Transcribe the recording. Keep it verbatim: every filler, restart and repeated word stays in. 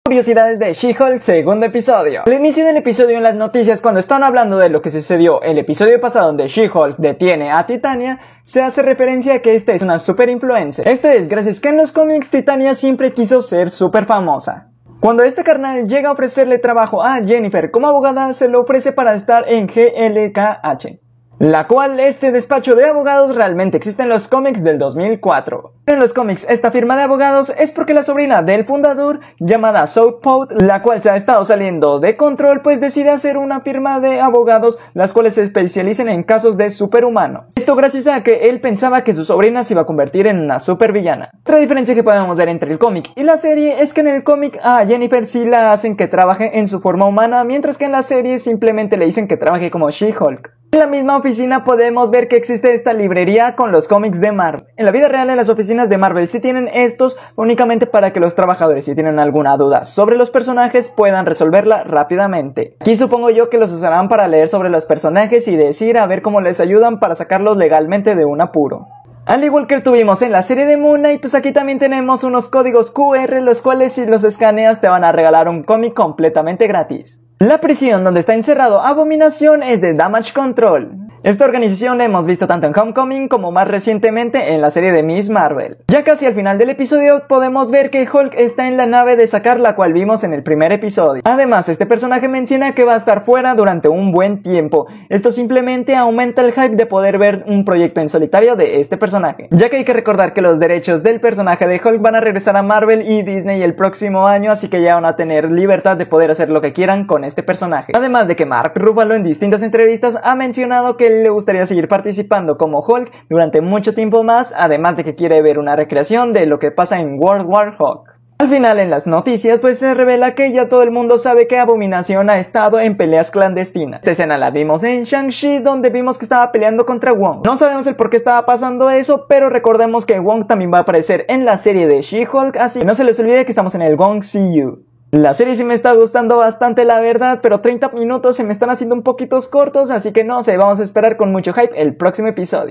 Curiosidades de She-Hulk, segundo episodio. Al inicio del episodio en las noticias, cuando están hablando de lo que sucedió el episodio pasado donde She-Hulk detiene a Titania, se hace referencia a que esta es una super influencer. Esto es gracias que en los cómics Titania siempre quiso ser super famosa. Cuando este carnal llega a ofrecerle trabajo a Jennifer como abogada, se lo ofrece para estar en G L K H, la cual este despacho de abogados realmente existe en los cómics del dos mil cuatro. En los cómics esta firma de abogados es porque la sobrina del fundador, llamada Southpaw, la cual se ha estado saliendo de control, pues decide hacer una firma de abogados las cuales se especialicen en casos de superhumanos. Esto gracias a que él pensaba que su sobrina se iba a convertir en una supervillana. Otra diferencia que podemos ver entre el cómic y la serie es que en el cómic a Jennifer sí la hacen que trabaje en su forma humana, mientras que en la serie simplemente le dicen que trabaje como She-Hulk. En la misma oficina podemos ver que existe esta librería con los cómics de Marvel. En la vida real, en las oficinas de Marvel sí tienen estos únicamente para que los trabajadores, si tienen alguna duda sobre los personajes, puedan resolverla rápidamente. Aquí supongo yo que los usarán para leer sobre los personajes y decir a ver cómo les ayudan para sacarlos legalmente de un apuro. Al igual que tuvimos en la serie de Moon Knight, pues aquí también tenemos unos códigos Q R, los cuales si los escaneas te van a regalar un cómic completamente gratis. La prisión donde está encerrado Abominación es de Damage Control. Esta organización la hemos visto tanto en Homecoming como más recientemente en la serie de Miss Marvel. Ya casi al final del episodio podemos ver que Hulk está en la nave de Sakaar, la cual vimos en el primer episodio. Además, este personaje menciona que va a estar fuera durante un buen tiempo. Esto simplemente aumenta el hype de poder ver un proyecto en solitario de este personaje, ya que hay que recordar que los derechos del personaje de Hulk van a regresar a Marvel y Disney el próximo año, así que ya van a tener libertad de poder hacer lo que quieran con este personaje. Además de que Mark Ruffalo en distintas entrevistas ha mencionado que le gustaría seguir participando como Hulk durante mucho tiempo más, además de que quiere ver una recreación de lo que pasa en World War Hulk. Al final en las noticias pues se revela que ya todo el mundo sabe que Abominación ha estado en peleas clandestinas. Esta escena la vimos en Shang-Chi, donde vimos que estaba peleando contra Wong. No sabemos el por qué estaba pasando eso, pero recordemos que Wong también va a aparecer en la serie de She-Hulk, así que no se les olvide que estamos en el Wong C U. La serie sí me está gustando bastante, la verdad, pero treinta minutos se me están haciendo un poquito cortos, así que no sé, vamos a esperar con mucho hype el próximo episodio.